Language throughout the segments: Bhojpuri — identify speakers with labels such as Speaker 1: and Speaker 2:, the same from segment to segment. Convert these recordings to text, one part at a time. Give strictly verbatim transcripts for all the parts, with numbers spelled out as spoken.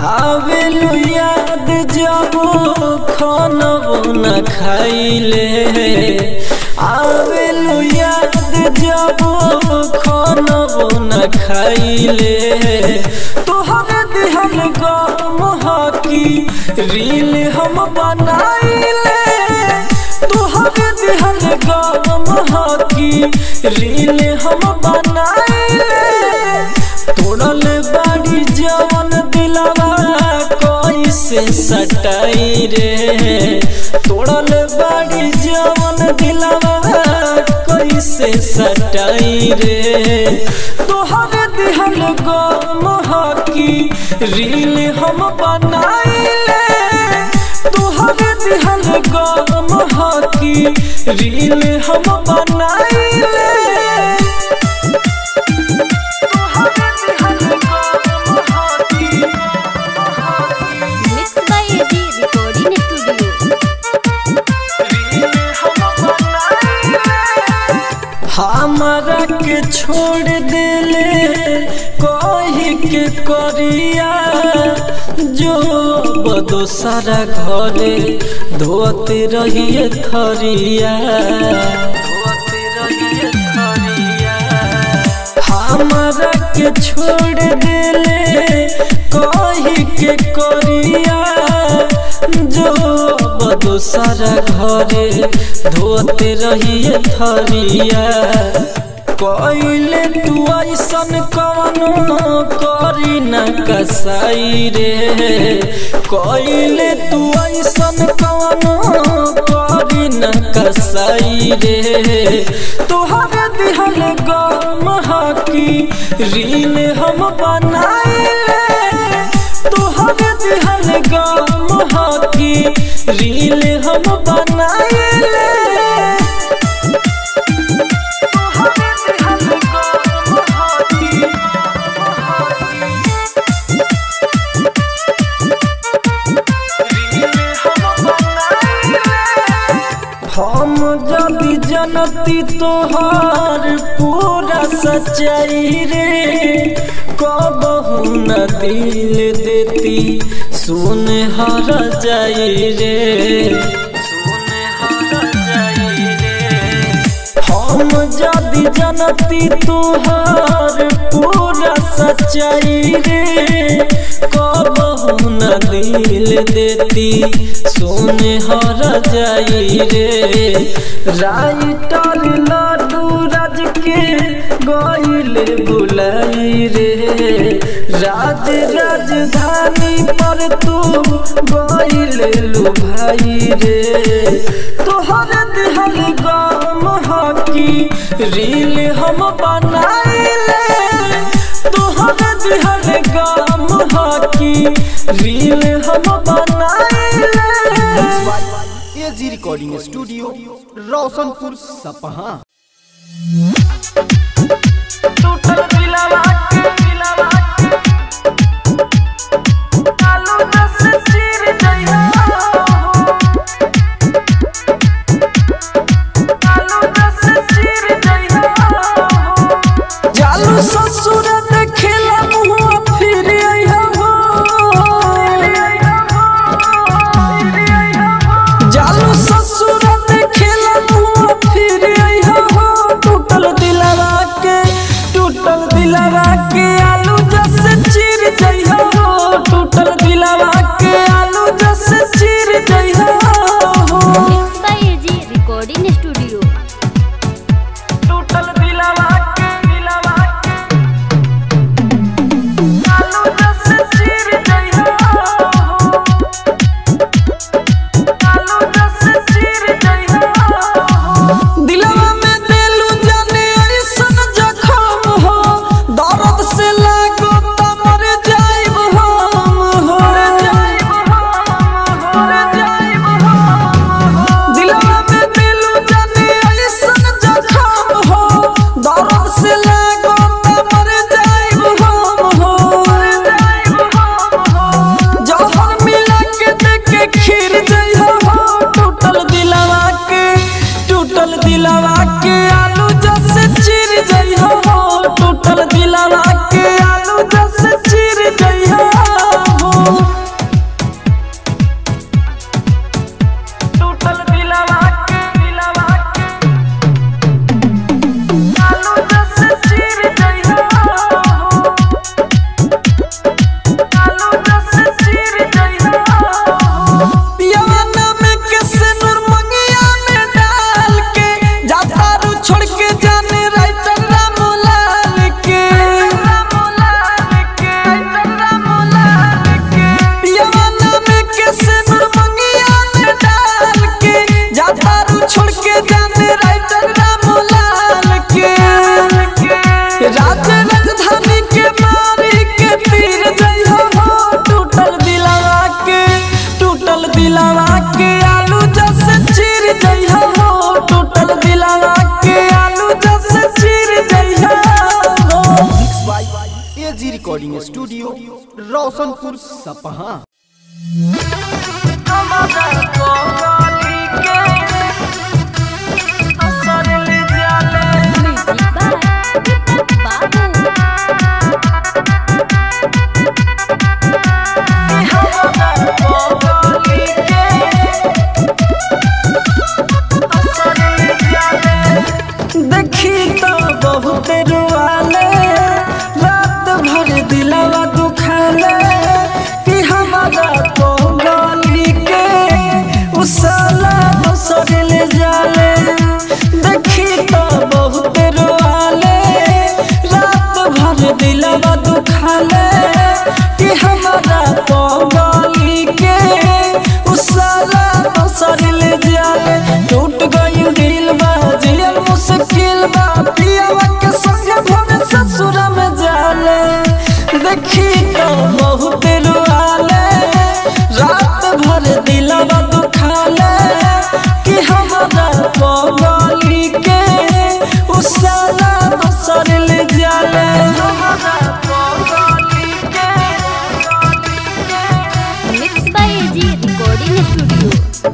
Speaker 1: आवेलु याद जब खाना न खाइले आवेलु याद जब खाना न खाइले तोहर दिहल गम हकी रील हम बनाइले तोहर दिहल गम हकी रील हम बनाइले तोड़ल बाड़ी जवन दिलवा कैसे सटाई रे तोड़ल बाड़ी जवन दिलवा कैसे सटाई रे तोहर दिहल गम हकी रील हम बनाइले तोहर दिहल गम हकी रील हम बनाइले हमारा के छोड़ देले कही के करिया जो बदो सारा घरे धोते रहिए थरिया धोते रहिए थरिया हमारा के छोड़ देले कही के करिया जो बदो सारा घरे धोते रहिए थरिया कोइले तू ऐसन कवनो करी न कसाई रे कोइले तू ऐसन कवनो करी न कसाई रे तोहर दिहल गम हकी रील हम बनाइले तोहर दिहल गम हकी रील हम बनाइले हम जब जनती तोहार पूरा सच्चाई रे कबहू न दिल देती सुन हर जाई रे सुन हर जाई रे हम जब जनती तोहार पूरा सच्चाई रे कबहू न दिल देती सुन हर जाई रे राइटर लाडू राज के गइले बुलाई रे राज राजधानी पर तू गइले लुभाई रे तोहर दिहल गम हकी रील हम बनाइले तोहर दिहल गम हकी रील हम बनाइले।
Speaker 2: एजी रिकॉर्डिंग स्टूडियो रोशनपुर सपहा।
Speaker 1: टूटल दिलवा के दिलवा आलू दस चीर जइया आलू दस चीर जइया जालू ससुर देखला मुंह फिर आइया हो जालू ससुर देखला मुंह फिर आइया हो टूटल दिलवा के टूटल दिलवा के आलू
Speaker 2: रोशनपुर सपहा।
Speaker 1: देखी तो बहुत रुआले, रात भर दिलवा दुखाले कि हमारा तो गली के उसाला दोसर ले जाले। देखी तो बहुत रुआले, रात भर दिलवा दुखाले कि हमारा तो गली के उसाला दोसर ले जाले। टूट गई दिल बाजियल मुश्किल बा, पियावा के संगे भोरे ससुर में जाले। देखी तो बहुत रुआले, रात भर दिलवा दुखाले कि हमारा पगली के उसाला दोसर ले जाले।
Speaker 3: Mix by AG recording studio.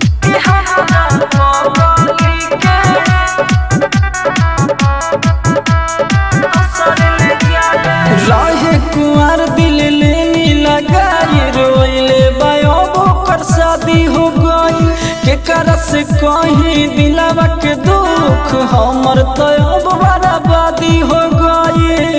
Speaker 1: राहे कुंवर दिल लेनी लगाई, रोइले बायोबो कर शादी हो गई। के करस कहीं दिलवा के दुख, हमर तो अब बर्बादी हो गई।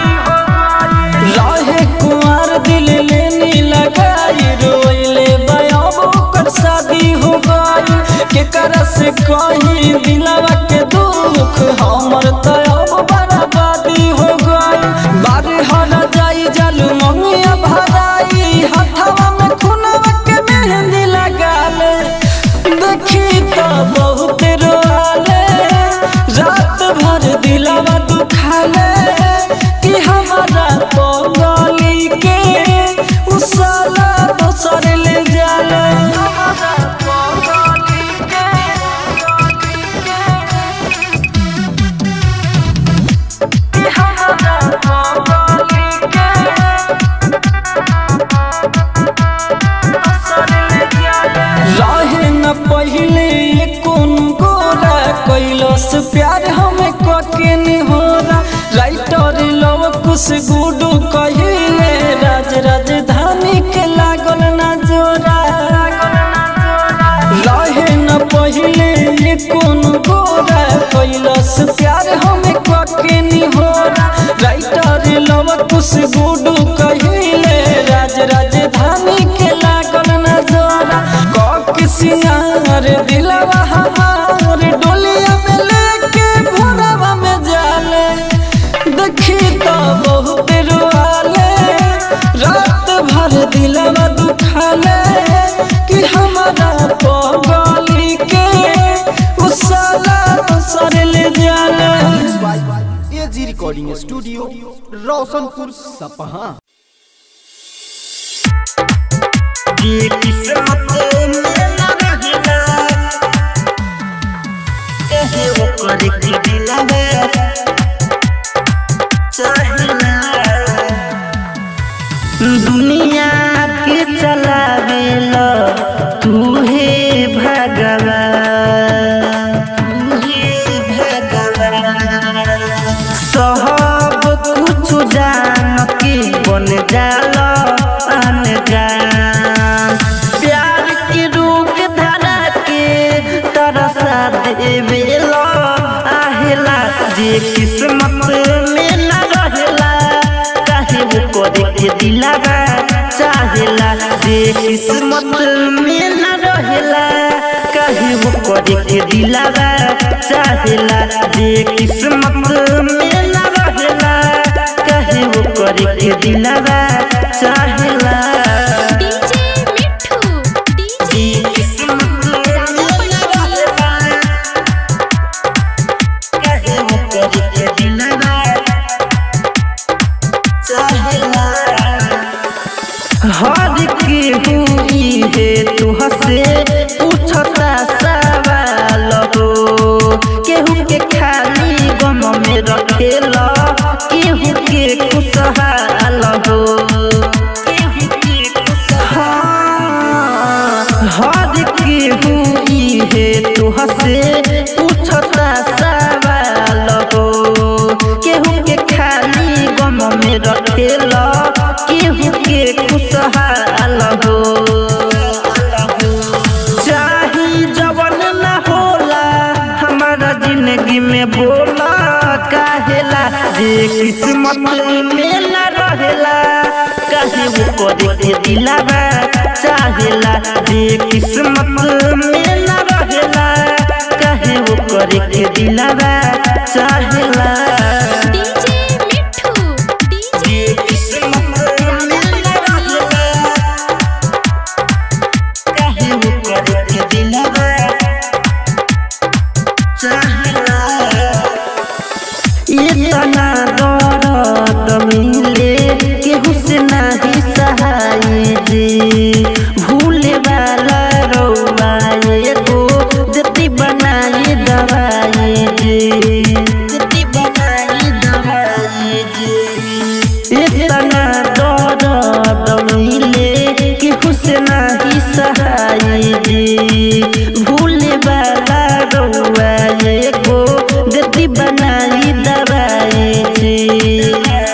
Speaker 1: राहे कुंवर दिल लेनी लगाई, रोइले बायोबो कर शादी हो गई। के करस कहीं दिलवा के दुख, हमर तो अब बर्बादी हो गई। बारे हरा जाई जालू मंगिया भराई, हथवा में खुनवा के मेहंदी लगाले। देखी तो बहुत रोआले, रात भर दिलवा दुखाले कि हमारा पगली के उसाला दोसर ले जाले। रहे न पहले कौन गोरा, कैलस प्यार हमें कके निहोरा। राइटर लव कुछ गुडू कहिले, राज राजधानी के लागल ना जोरा। रहे न पहले कौन गोरा, कैलस प्यार हमें कके निहोरा। राइटर लव कुछ गुडू कहिले, राज राजधानी के लागल ना जोरा। सिंगार दिलवा हमार डोलिया में लेके भोरवा में जाले। देखी तो बहुत रुआले, रात भर दिलवा दुखाले कि हमारा पगली के उसाला दोसर ले जाले।
Speaker 2: एजी रिकॉर्डिंग स्टूडियो रोशनपुर सपहा।
Speaker 4: ये किस्मत वो करे की दिलावे चाहिए। दुनिया के चलावे लो तू हे भगवान, तू हे भगवान। सब कुछ जान के बन जाला अनजान। प्यार के रूप धरा के तरसा देवे जे किस्मत में न रहेला, काहे वो करे के दिलावा चाहेला। जे किस्मत में न रहेला, काहे वो करे के दिलावा चाहेला। जे किस्मत में न रहेला, काहे वो करे के दिलावा चाहेला। हर के हुई है तू हसे पूछता सवाल हो, केहू के खाली गम में रखेला, केहू के खुशहाल हो, केहू हाल हो चाही जवन न होला हमारा जिंदगी में बोला काहेला जे किस्मत में न रहेला काहे वो करे के दिलावा चाहेला जे किस्मत में न रहेला काहे वो करे के दिलावा चाहेला
Speaker 3: डीजे मिठू डीजे
Speaker 4: किस्मत में न रहेला काहे वो करे के दिलावा चाहेला इतना दर्द मिले केहू से नहीं सहाय जी भूले वाला रौआ एगो जति बनाई दवाई जी जति बनाई दवाई जी इतना दर्द मिले केहू से नहीं सहाय जी भूले वाला रौआ एगो जति बनाई दवाई जी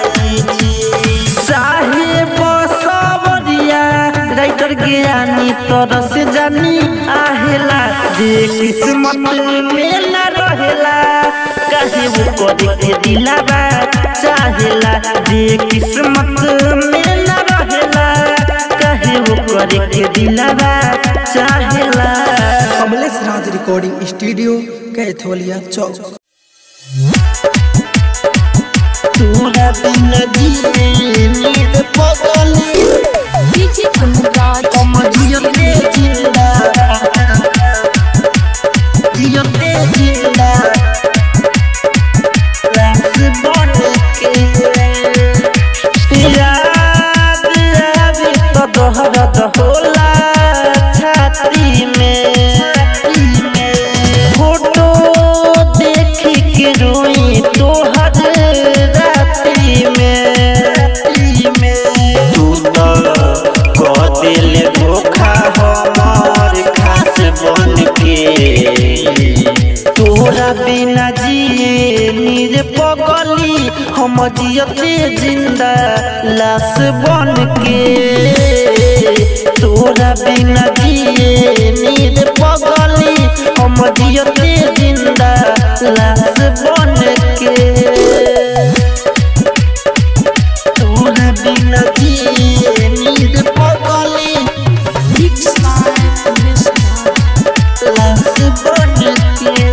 Speaker 4: साहेब सबरिया राइटर ज्ञानी तोर से जानी आहेला जे किस्मत में न रहेला काहे वो करे के दिलावा चाहेला जे किस्मत में न रहेला काहे वो करे के दिलावा चाहेला
Speaker 1: कमलेश राज रिकॉर्डिंग स्टूडियो कैथोलिया चौक।
Speaker 4: तोरा बिना जीने नींद पगली
Speaker 3: डीजे अनुराग
Speaker 4: हम जियते जिंदा जियते जिंदा लाश बन के याद आवे तो दोहरत होला छाती में फोटो देखी के रोई तोहर राती में तू तो कह दिल धोखा हमार खास बन के तोरा बिना जिए नीर पगली हम जियते जिंदा लाश बन के तोरा बिना जिए नीर पगली हम जियते जिंदा लाश बन के तोरा बिना जिए नीर पगली लाश बन के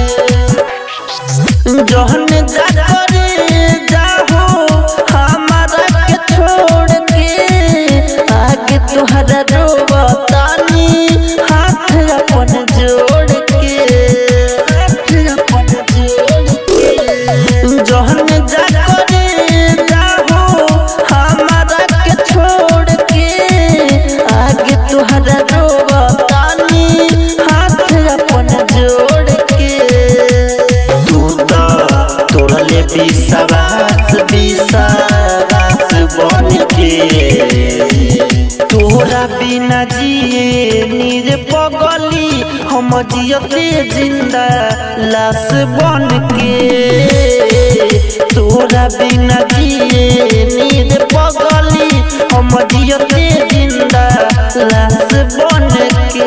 Speaker 4: जहन जाकर जाहो हमारा के छोड़ के आगे तुहरा रोवतानी हाथ अपन जोड़ के हाथ अपन जोड़ के जहन जाकर जाहो हमारा के छोड़ के आगे तुहरा रोवतानी हाथ अपन जोड़ के तू तो तोरले विश्वास विश्वास बन के तोरा बिना जिए नीर पगली हम जियते जिंदा लाश बन के तोरा बिना जिए नीर पगली हम जियते जिंदा लाश बन के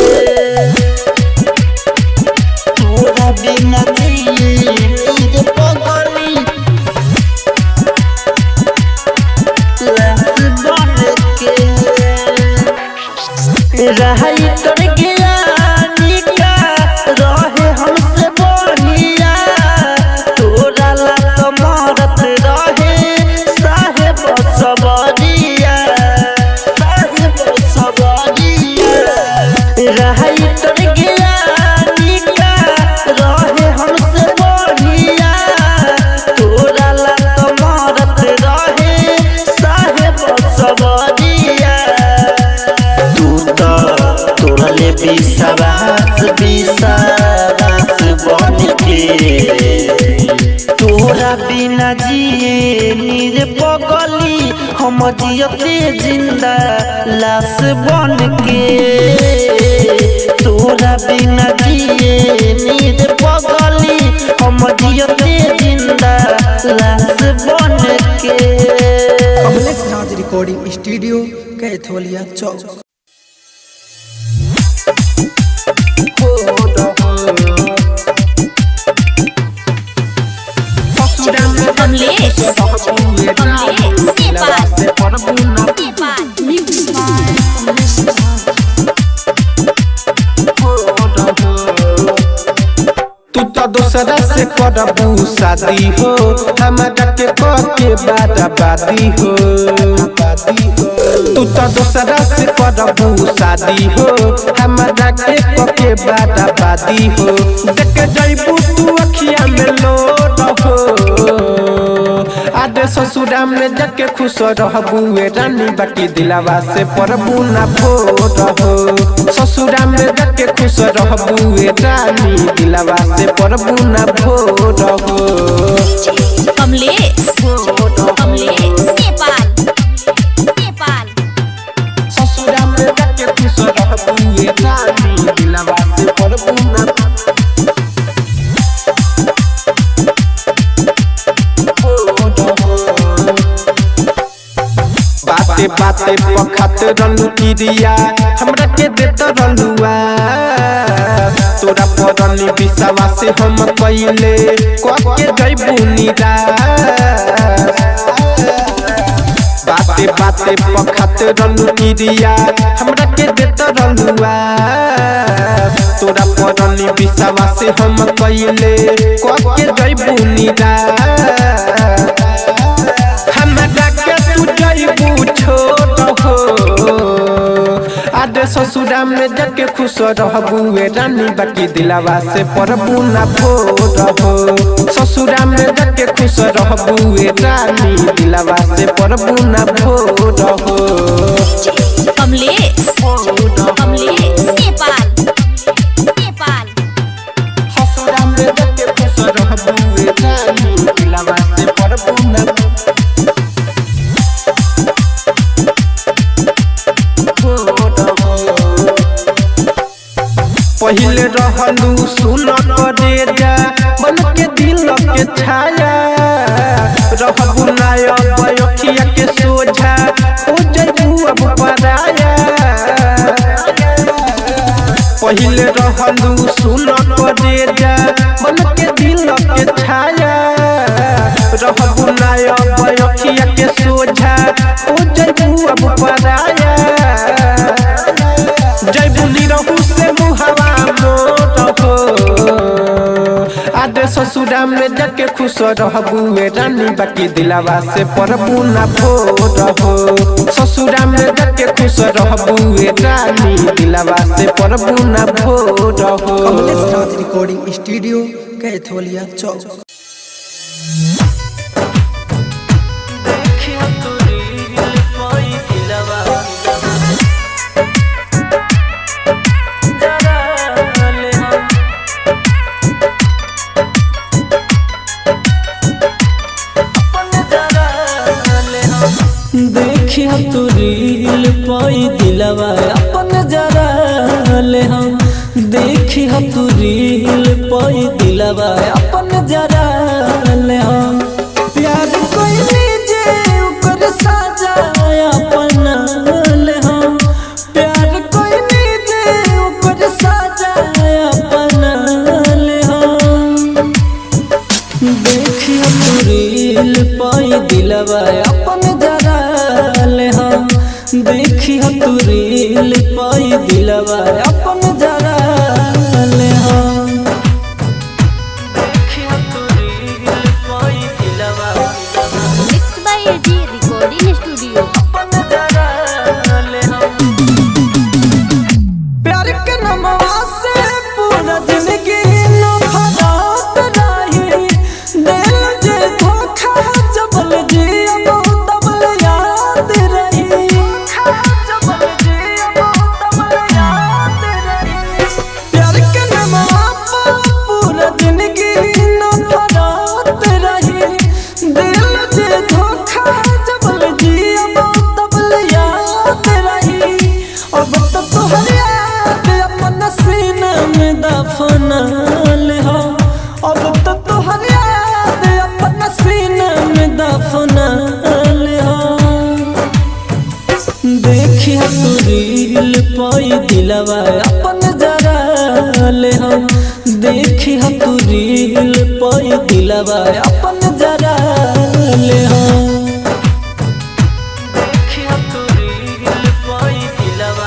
Speaker 4: तोरा बिना जिए नीर पगली लाश बन के रहाई कर गया निका रहे हमसे बढ़िया तोरा ला तो मरत रहे साहेब सबरिया साहेब सबरिया रहाई कर गया निका रहे हमसे बढ़िया तोरा ला तो मरत रहे साहेब सबरिया तू तो तोरले विश्वास विश्वास बन के तोरा बिना जिए नीर पगली हम जियते जिंदा लाश बन के तोरा बिना जिए नीर पगली हम जियते जिंदा लाश बन के
Speaker 1: Kamlesh Raj recording
Speaker 5: recording studio कैथोलिया चौक।
Speaker 3: कमलेश कमलेश नेपाल नेपाल मिक्स
Speaker 1: तू तो दूसरा से करबू शादी हो, हमारा के के बादी हो। तू तो दूसरा से करबू शादी हो, हमारा के के बादी हो। देख जइबू तू अखिया में लोड हो, आदे ससुरा में जाके खुश रहबू रानी, बाकी दिलावा से परबू ना भोर हो। ससुरा में जाके खुश रहबू रानी, दिलावा से परबू ना भोर हो।
Speaker 3: कमलेश कमलेश नेपाल नेपाल
Speaker 1: ससुरा में जाके खुश रहबू रानी, दिलावा से परबू ना बाते बाते पखत रनु किरिया, हमरा के देत रनुआ। तोरा परनी बिसावा से हम कइले कके जइबू निराश। बाते बाते पखत रनु किरिया, हमरा के देत रनुआ। तोरा परनी बिसावा से हम कइले कके जइबू निराश। हमरा के तू जइबू छोड़ हो, आदे ससुरा में जाके खुश रहबू रानी, बाकी दिलावा से परबू ना भोर हो। ससुरा में जाके खुश रहबू रानी, दिलावा से परबू ना भोर हो।
Speaker 3: कमलेश कमलेश नेपाल नेपाल
Speaker 1: ससुरा में जाके खुश रहबू रानी, दिलावा से परबू ना पहिले रहलू सुन करे जा, बन के दिल के छाया। रहबू नाया बयखिया के सोझा, हो जइबू अब पराया। पहिले रहलू सुन करे जा, बन के दिल के छाया। रहबू नाया बयखिया के सोझा, हो जइबू अब पराया। जइबू निरहू से मुहावा मोट हो, आदे ससुरा में जाके खुश रहबू रानी, बाकी दिलावा से परबू ना भोर हो। ससुरा में जाके खुश रहबू रानी, दिलावा से परबू ना भोर हो।
Speaker 5: कमलेश रिकॉर्डिंग स्टूडियो कैथोलिया चौक।
Speaker 1: देखिया तू रील पाई दिलवा अपन जरा ले हम। देखिया तू रील पाई दिलवा अपन जरा ले हम। प्यार कोई लीजे ऊपर साजा अपन ले हम। प्यार कोई लीजे ऊपर साजा अपन ले हम। देखिया तू रील पाई दिलवा अपन जरा ले हम। देखिया तू रील पाई दिलवा अपन जरा ले हम। देखिया तू रील पाई दिलवा
Speaker 3: mix by AG recording studio.
Speaker 1: अपन जरा ले हम। प्यार के नमवा से पूरा जिंदगी नफरत रही। दिल जे धोखा जबल जी अब तबल याद रही। जबल जी अब तबल याद रही। प्यार के नमवा पूरा जिंदगी नफरत रही। दिल जे धोखा जबल जी तू रील पाई दिलवा अपन जरा ले हम देखी तू रील पाई दिलवा अपन जरा ले हम देखी तू रील पाई दिलवा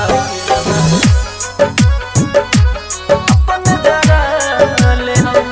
Speaker 1: अपन जरा ले हम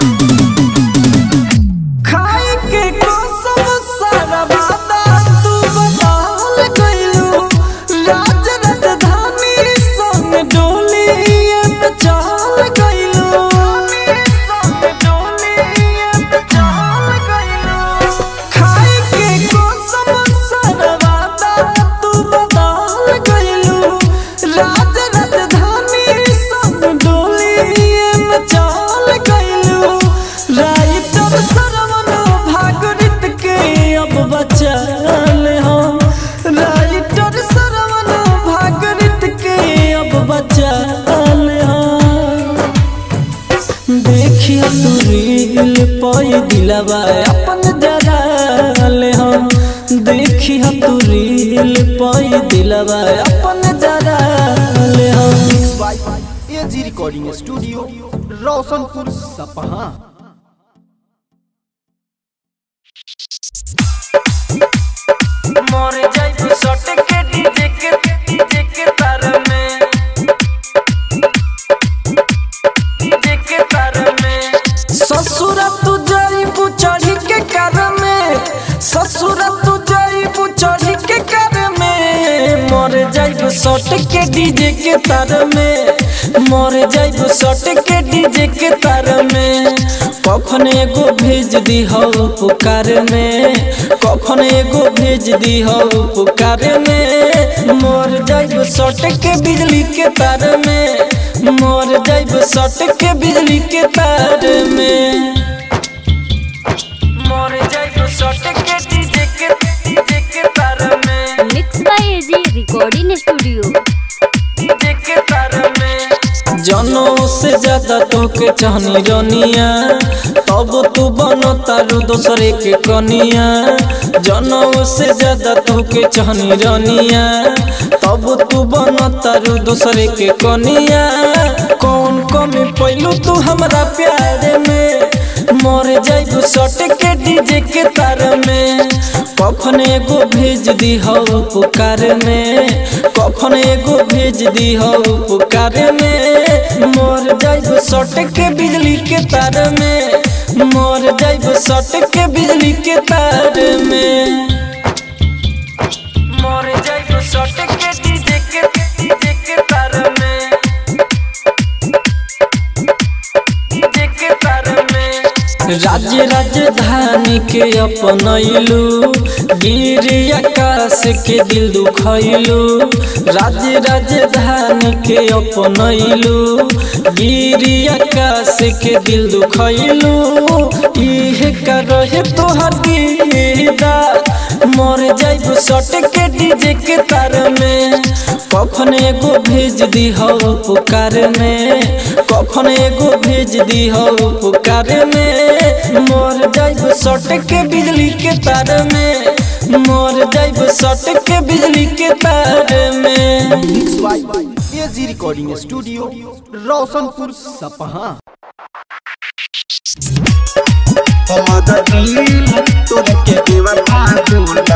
Speaker 1: खाए के कसम सारा वादा तू बदल गइलू राज राजधानी संग डोली पे चल गइलू संग डोली पे चल गइलू खाए के कसम सारा वादा तू बदल गइलू राज राजधानी संग डोली पे चल गइलू राइटर सरवन भागरित के अब बचल हम राइटर सरवन भागरित के अब बचल हम देखिए तू रील पाई दिलवा अपन जरा ले हम देखिए तू रील पाई दिलवा अपन जरा ले हम
Speaker 2: एजी रिकॉर्डिंग स्टूडियो रोशनपुर सपहा।
Speaker 1: मोर जाइब सट के डीजे के डीजे के तार में डीजे के तार में ससुरा तू जाइब चढ़ी के कार में ससुरा तू जाइब चढ़ी के कार में मोर जाइब सट के डीजे के तार में मोर जाइब सट के डीजे के तार में कखन एगो भेज दी हो पुकार में कखन एगो भेज दी हो पुकार में मोर जाइब सट के बिजली के तार में मोर जाइब सट के बिजली के तार में मोर जाइब सट के डीजे के डीजे के तार में
Speaker 3: mix by AG recording studio
Speaker 1: DJ के तार में जनों से ज्यादा तोके चाहनी रनिया तब तू बनो तारू दूसरे के कनिया जनों से ज्यादा तोके चाहनी रनिया तब तू बनो तारू दूसरे के कनिया कौन कमी पैलू तू हमरा प्यार में मोर जाइब सट के डीजे के तार में कखन एगो भेज दी हो पुकार में कखन एगो भेज दी हो पुकार में मोर जाइब सट के बिजली के तार में मोर जाइब सट के बिजली के तार में मोर जाइब सट के डीजे के डीजे के तार में डीजे के तार में राज्य राजधानी के अपनैलू गिर आकाश के दिल दुखैलू राज्य राजधानी के अपनैलू गिर आकाश के दिल दुखैलू इहे का रहे तोहर गिरदा मोर जाइब सट के डीजे के तार में कखन एगो भेज दी हो पुकार में कखन एगो भेज दी हो पुकार में मोर जाइब सट के बिजली के तार में मोर जाइब सट के बिजली के तार में
Speaker 2: एजी रिकॉर्डिंग स्टूडियो रोशनपुर सपहा।
Speaker 4: हमारा दिल तोड़ के बेवफा बोला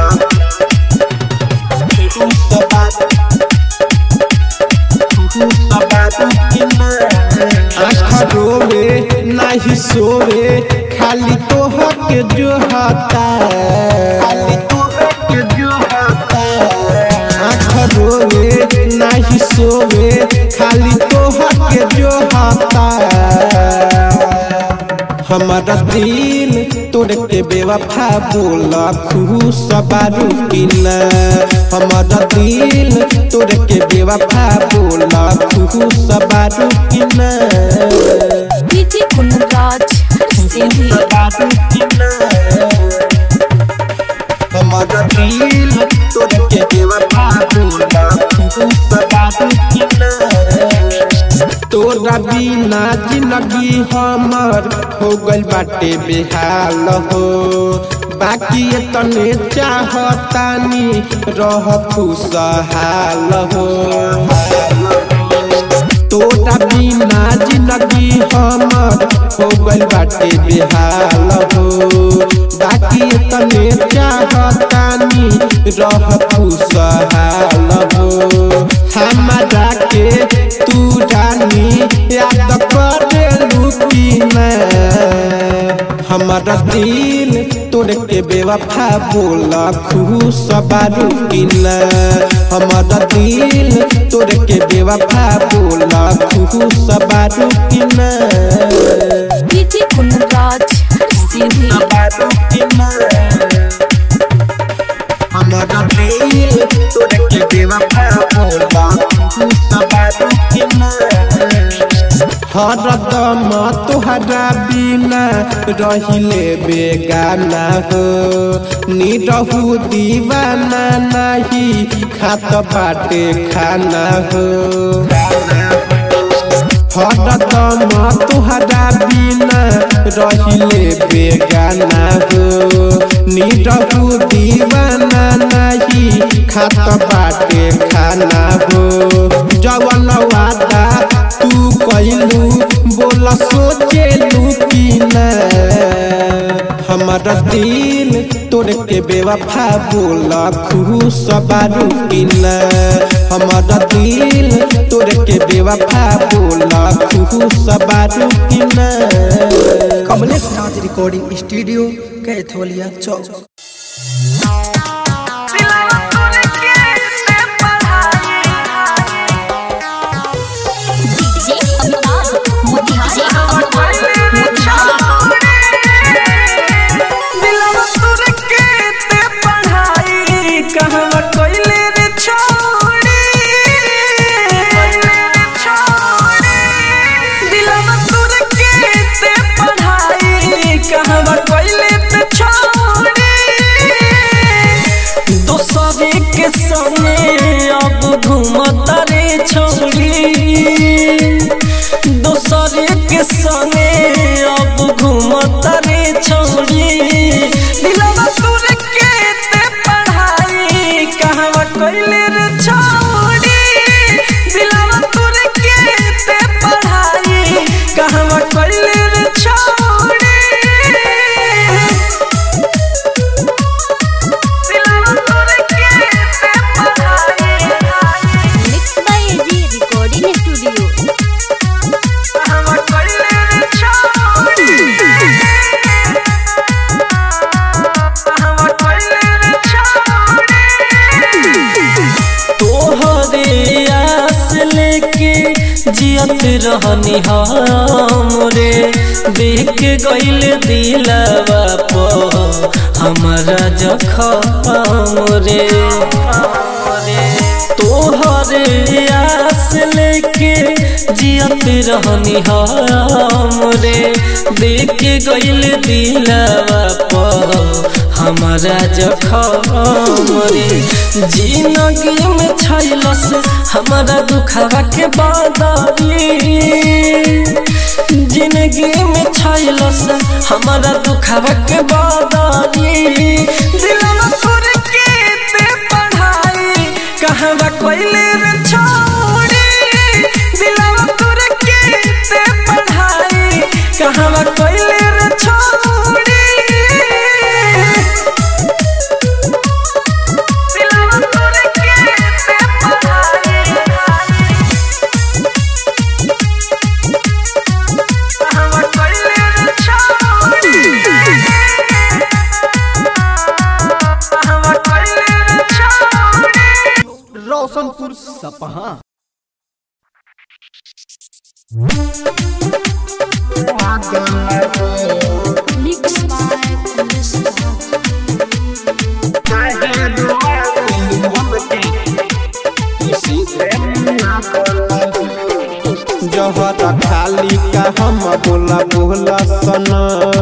Speaker 4: तू सबात तू सबात कि ना
Speaker 6: आँख रोवे नहीं सोवे खाली तोहर के जो हाता
Speaker 4: खाली तोहर के जो हाता
Speaker 6: आँख रोवे नहीं सोवे खाली तोहर के जो हाता हमारा दिल तोड़ के बेवफा बोला खुश बारू कि ना हमारा दिल तोड़ के बेवफा बोला खुश बारू कि ना
Speaker 3: डीजे कुंदराज सिंधी
Speaker 4: बारू कि ना हमारा दिल तोड़ के बेवफा बोला खुश बारू कि ना
Speaker 6: तोरा बिना जिंदगी हमर हो गइल बाटे बेहाल हो बाकी तने चाहतानी रह खुशहाल हो तोरा बिना जिंदगी हमर हो गइल बाटे बेहाल हो बाकी तने चाहतानी रह खुशहाल हो हमरा के तू रानी याद करेलू की ना हमारा दिल तोड़ के बेवफा बोला खुश बारू की ना हमारा दिल तोड़ के बेवफा बोला खुश बारू की ना
Speaker 3: डीजे कुंदराज सीधी
Speaker 6: बारू की ना हमारा दिल तोड़ के बेवफा बोला खुश बारू की ना हरदम तोहरा बिना रहिले बेगाना हो निरहु दीवाना नहीं खात बाटे खाना हो हरदम तोहरा बिना रहिले बेगाना हो निरहु दीवाना नहीं खात बाटे खाना हो जवन वादा तू कइलू बोला सोचेलू की ना हमारा दिल तोड़ के बेवफा बोला खुश बारू की ना हमारा दिल तोड़ के बेवफा बोला खुश बारू की ना
Speaker 5: कमलेश नाथ रिकॉर्डिंग स्टूडियो कैथोलिया चौक
Speaker 1: अब घूमता रे छोड़ी दोसरे के संगे अब घूमता रे छोड़ी दिलवा तोरे के ते पढ़ाई कहवा कइले रे छोड़ी दिलवा तोरे के ते पढ़ाई कहवा कइले रे छोड़ी जियत रहनी हमरे देख गइल दिलवा प हमारा जखम रे तोहरे आस लेके जियत रहनी हमरे देख गइल दिलवा प हमारा जखम रे जिंदगी में छैलस हमारा दुखवा के बादारी जिंदगी में छैलस हमारा दुखवा के बादारी दिलवा तोरे के ते पढ़ाई कहवा कइले रे छोड़ी दिलवा तोरे के ते पढ़ाई कहवा कइले रे छोड़ी
Speaker 2: रोशनपुर सपहा
Speaker 3: मिक्स बाय
Speaker 6: जहर खाली का हम बोला बोला सना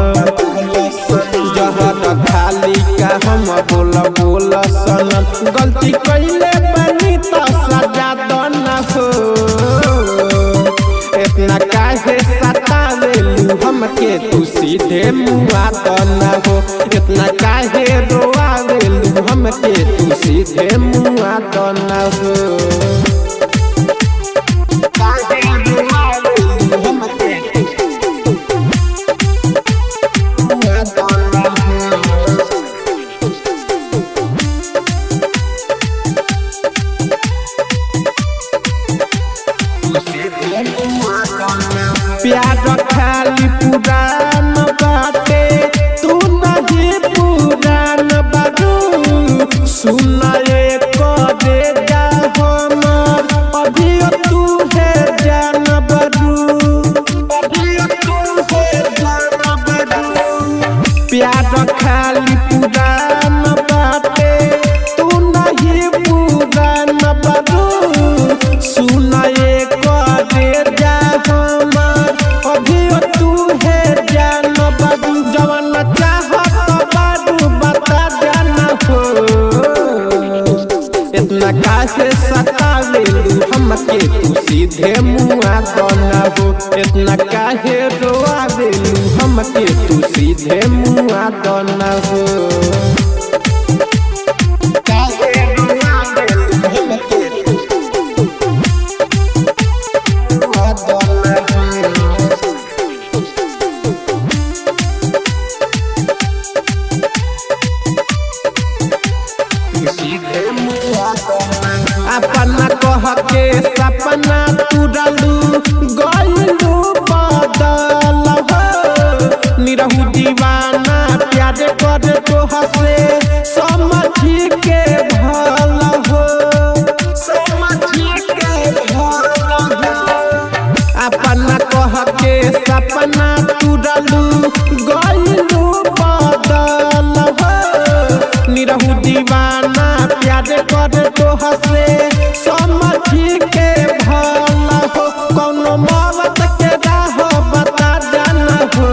Speaker 6: जहर खाली का हम बोला बोला सना गलती कइले बनी तो सजा दो न हो इतना काहे सतावेलू हमके तू सीधे मुआ तो न हो इतना काहे सीधे मुआ दना हो प्यार खाली पुरान बाटे तू नहीं पुरान बारू सुनाए करे जा हमर अभी तू है जान बारू अभी तू है जान बारू प्यार खाली पुरान बाटे तू नहीं पुरान बारू सुनाए करे जा हमर अभी तू है जान बाबू जवान चाहत बाबू बता जाना हो इतना काहे सतावेलू हमके तू सीधे मुआ दना हो इतना काहे रोआवेलू हमके तू सीधे मुआ दना हो काहे रोआवेलू हमके मुआ दना हो अपना कह के सपना तुरलू गइलू बदल हो निरहु दीवाना प्यार कर तो हसे समझी के भल हो समझी के भल हो अपना कह के सपना तुरलू गइलू बदल हो निरहु दीवाना प्यार कर तो हसे समझी के भल हो कौनो मौत के राह बता जाना हो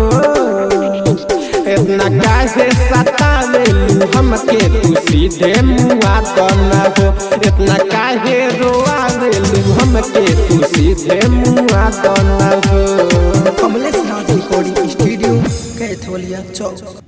Speaker 6: इतना काहे सतावेलू हमके तू सीधे मुआ दना हो इतना काहे रोआवेलू हमके तू सीधे मुआ दना हो
Speaker 5: कमलेश नाथ रिकॉर्डिंग स्टूडियो कैथोलिया चौक।